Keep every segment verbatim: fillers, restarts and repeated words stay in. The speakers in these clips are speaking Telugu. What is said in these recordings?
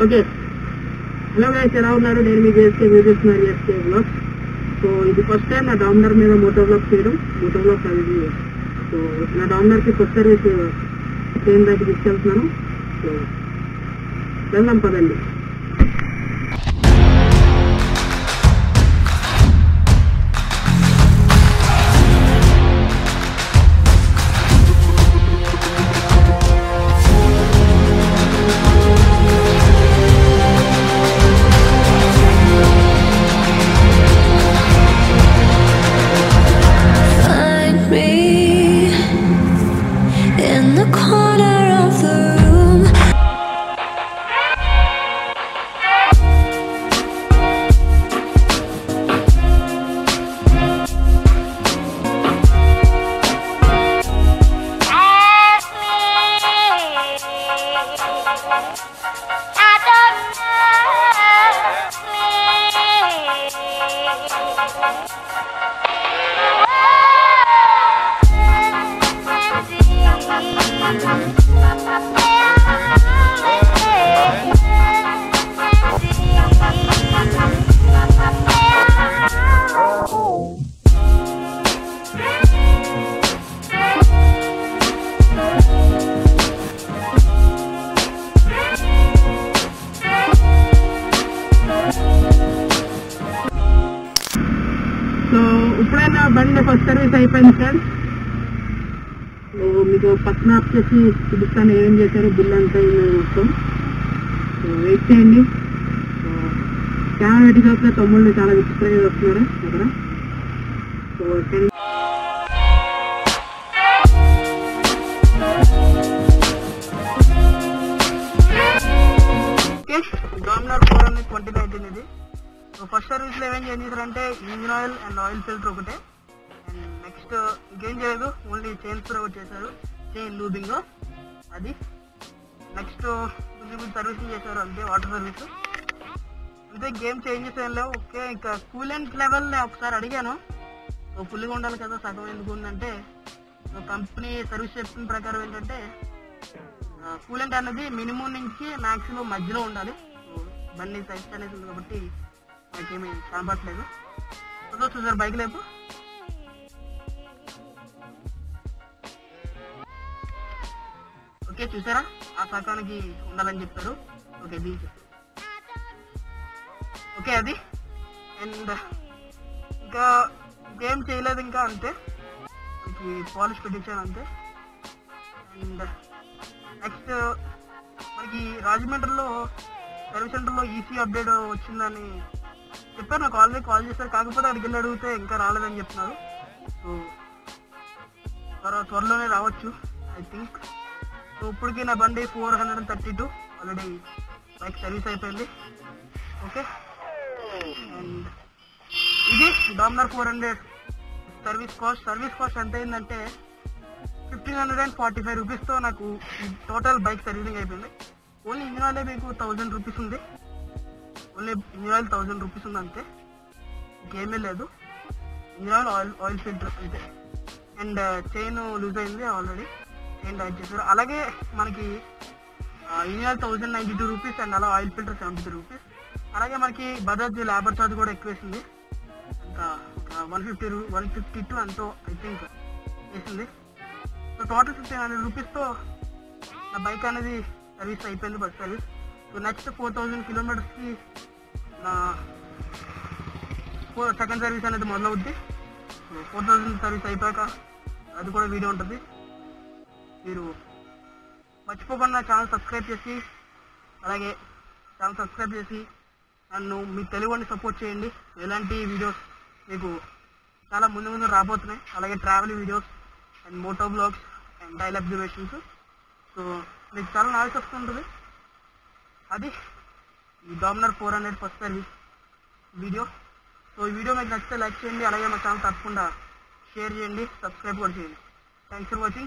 ఓకే, హలో గైస్, ఎలా ఉన్నారు? నేను మీ జేఎస్కే మ్యూజిక్ మరి ఎస్కే బ్లాగ్స్. సో ఇది ఫస్ట్ టైం నా డామినర్ మీద మోటో బ్లాగ్ చేయడం. మోటో బ్లాగ్ అది సో నా డామినర్కి ఫస్ట్ సర్వీస్ ట్రైన్ దాకా తీసుకెళ్తున్నాను. సో వెళ్దాం పదండి. ఇప్పుడైనా బండి ఫస్ట్ సర్వీస్ అయిపోయింది ఫ్రెండ్స్. సో మీకు పక్కన ఆఫ్ చేసి చూపిస్తాను ఏం చేశారు, బిల్ అంతా మొత్తం. సో వెయిట్ చేయండి. కెమెరా పెట్టి చూస్తే తమ్ముళ్ళు చాలా విచిత్రంగా వస్తున్నారు అక్కడ. సో ఓకే, డామినర్ ఫోర్ అనేది ట్వంటీ నైన్టీన్ ఇది. సో ఫస్ట్ సర్వీస్ లో ఏమేం చేశారంటే engine oil and oil filter ఒకటే, అండ్ నెక్స్ట్ ఇంకేం చేయలేదు, ఓన్లీ చైన్ స్ప్రే ఒకటి చేశారు, చైన్ లూబింగ్ అది. నెక్స్ట్ కొంచెం సర్వీసింగ్ చేశారు అంతే, వాటర్ సర్వీస్ అంతే, గేమ్ చేంజెస్ ఏం లేవు. ఓకే, ఇంకా కూలెంట్ లెవెల్ ఒకసారి అడిగాను. సో ఫుల్గా ఉండాలి కదా, సగం ఎందుకు ఉందంటే సో కంపెనీ సర్వీస్ చెప్పిన ప్రకారం ఏంటంటే కూలెంట్ అనేది మినిమం నుంచి మ్యాక్సిమం మధ్యలో ఉండాలి. బండి సైజ్ అనేది ఉంది కాబట్టి నాకేమీ కనపట్లేదు. సో చూసారు బైక్ లేపు. ఓకే చూసారా, ఆ శాఖానికి ఉండాలని చెప్పారు. ఓకే దీనికి ఓకే అది. అండ్ ఇంకా ఇంకేం చేయలేదు, ఇంకా అంతే, మనకి పాలిష్ పెట్టించాను అంతే. అండ్ నెక్స్ట్ మనకి రాజమండ్రిలో సర్వీస్ సెంటర్లో ఈసీ అప్డేట్ వచ్చిందని చెప్పారు, నాకు ఆల్రెడీ కాల్ చేశారు. కాకపోతే అక్కడికి వెళ్ళి అడిగితే ఇంకా రాలేదని చెప్తున్నారు. సో త్వర త్వరలోనే రావచ్చు ఐ థింక్. సో ఇప్పటికి నా బండి four hundred and thirty two already bike service అయిపోయింది. ఓకే, అండ్ ఇది Dominar four hundred service cost. Service cost ఎంత అయిందంటే fifteen hundred and forty five రూపీస్తో నాకు టోటల్ బైక్ సర్వీసింగ్ అయిపోయింది. ఓన్లీ ఇంజిన్ ఆయిలే మీకు థౌజండ్ రూపీస్ ఉంది, only engine oil thousand rupees ఉంది అంతే, ఇంకేమీ లేదు. Engine oil oil oil filter అంతే. అండ్ చైన్ లూజ్ అయింది ఆల్రెడీ, చైన్ టైట్ చేశారు. అలాగే మనకి engine oil thousand ninety two rupees and అలా oil filter seventy three rupees. అలాగే మనకి బజాజ్ లేబర్ ఛార్జ్ కూడా ఎక్కువ వేసింది, ఇంకా వన్ ఫిఫ్టీ రూ వన్ ఫిఫ్టీ టూ ఎంతో ఐ థింక్ వేసింది. సో టోటల్ ఫిఫ్టీన్ హండ్రెడ్ రూపీస్తో నా బైక్ అనేది సర్వీస్ అయిపోయింది, బస్ service. So next four thousand కిలోమీటర్స్కి నా ఫోర్ సెకండ్ సర్వీస్ అనేది మొదలవుద్ది. సో ఫోర్ థౌజండ్ సర్వీస్ అయిపోయాక అది కూడా వీడియో ఉంటుంది. మీరు మర్చిపోకుండా ఛానల్ సబ్స్క్రైబ్ చేసి, అలాగే ఛానల్ సబ్స్క్రైబ్ చేసి నన్ను మీ తెలుగుని సపోర్ట్ చేయండి. ఎలాంటి వీడియోస్ మీకు చాలా ముందు ముందు రాబోతున్నాయి. అలాగే travel videos and moto blogs and daily observations. So మీకు చాలా నాలెడ్జ్ వస్తుంటుంది. అది ఈ Dominar four hundred first service video. So ఈ వీడియో మీకు నచ్చితే లైక్ చేయండి, అలాగే మా ఛానల్ తప్పకుండా షేర్ చేయండి, సబ్స్క్రైబ్ కూడా చేయండి. Thanks for watching.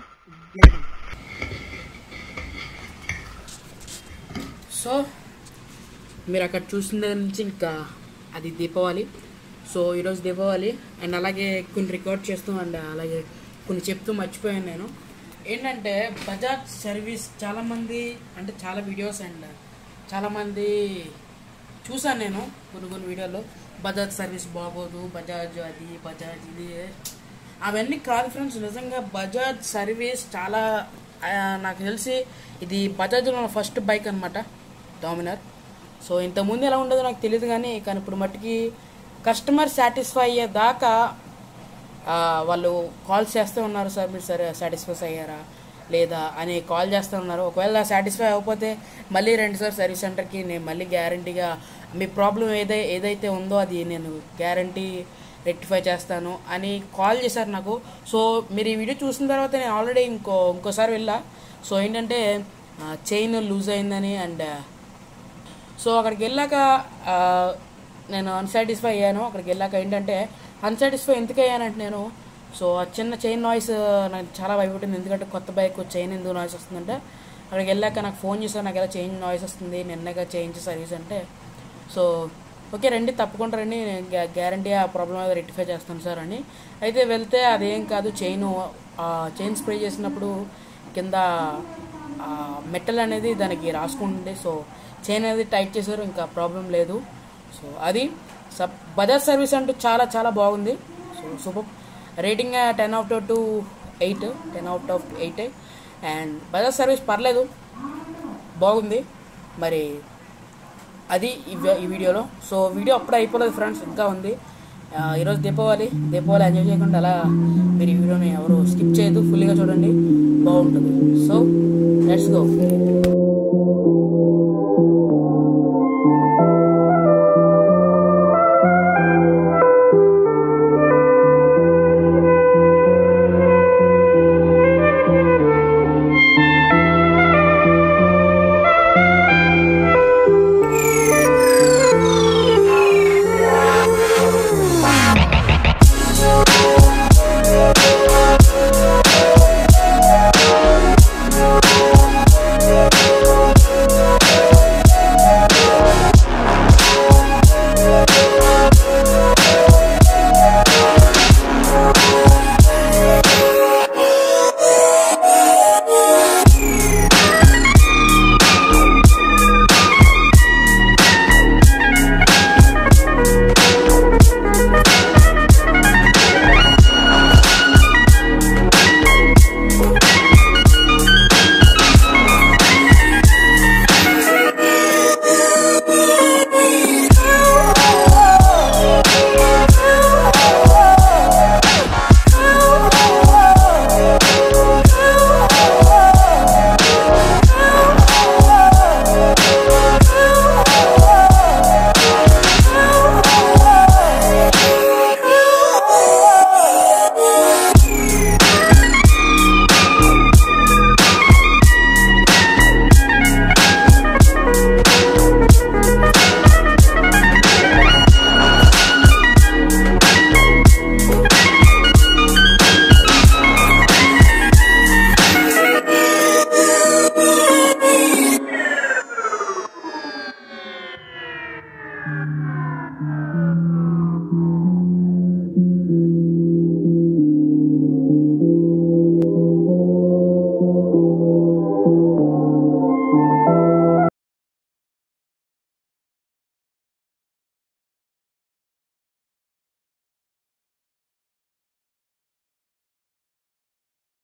సో మీరు అక్కడ చూసిన దగ్గర నుంచి ఇంకా అది దీపావళి. సో ఈరోజు దీపావళి అండ్ అలాగే కొన్ని రికార్డ్ చేస్తూ అండ్ అలాగే కొన్ని చెప్తూ మర్చిపోయాను నేను. ఏంటంటే బజాజ్ సర్వీస్ చాలామంది అంటే చాలా వీడియోస్ అండ్ చాలామంది చూసాను నేను కొన్ని కొన్ని వీడియోలో, బజాజ్ సర్వీస్ బాగోదు, బజాజ్ అది బజాజ్ ఇది, అవన్నీ కాదు ఫ్రెండ్స్. నిజంగా బజాజ్ సర్వీస్ చాలా, నాకు తెలిసి ఇది బజాజ్లో ఫస్ట్ బైక్ అనమాట, డామినర్. సో ఇంతకుముందు ఎలా ఉండదో నాకు తెలియదు కానీ కానీ ఇప్పుడు మట్టుకి కస్టమర్ సాటిస్ఫై అయ్యేదాకా వాళ్ళు కాల్స్ చేస్తూ ఉన్నారు. సార్ మీరు సరే సాటిస్ఫై అయ్యారా లేదా అని కాల్ చేస్తూ ఉన్నారు. ఒకవేళ సాటిస్ఫై అవ్వకపోతే మళ్ళీ రండి సార్ సర్వీస్ సెంటర్కి, నేను మళ్ళీ గ్యారంటీగా మీ ప్రాబ్లం ఏదై ఏదైతే ఉందో అది నేను గ్యారంటీ రెక్టిఫై చేస్తాను అని కాల్ చేశారు నాకు. సో మీరు ఈ వీడియో చూసిన తర్వాత నేను ఆల్రెడీ ఇంకో ఇంకోసారి వెళ్ళా. సో ఏంటంటే చైన్ లూజ్ అయిందని, అండ్ సో అక్కడికి వెళ్ళాక నేను అన్సాటిస్ఫై అయ్యాను. అక్కడికి వెళ్ళాక ఏంటంటే అన్సాటిస్ఫై ఎందుకు అయ్యానంటే నేను, సో ఆ చిన్న చైన్ నాయిస్ నాకు చాలా భయపడింది. ఎందుకంటే కొత్త బైక్ చైన్ ఎందుకు నాయిస్ వస్తుందంటే, అక్కడికి వెళ్ళాక నాకు ఫోన్ చేశాను, నాకు ఎలా చైన్ నాయిస్ వస్తుంది, నిన్నగా చేయించే సర్వీస్ అంటే. సో ఓకే రండి, తప్పకుండా రండి, నేను గ్యారంటీ ఆ ప్రాబ్లం అయితే రెక్టిఫై చేస్తాను సార్ అని. అయితే వెళ్తే అదేం కాదు, చైన్ చైన్ స్ప్రే చేసినప్పుడు కింద మెటల్ అనేది దానికి రాసుకుంటుంది. సో చైన్ అనేది టైట్ చేశారు, ఇంకా ప్రాబ్లం లేదు. సో అది సబ్ బజాజ్ సర్వీస్ అంటూ చాలా చాలా బాగుంది. So super rating ten out of to eight ten out of eight and Bajaj service పర్లేదు, బాగుంది. మరి అది ఈ వీడియోలో. సో వీడియో అప్పుడే అయిపోలేదు ఫ్రెండ్స్, ఇంకా ఉంది. ఈరోజు దీపావళి దీపావళి ఎంజాయ్ చేయకుండా అలా మీరు ఈ వీడియోని ఎవరు స్కిప్ చేయొద్దు, ఫుల్గా చూడండి, బాగుంటుంది. So let's go.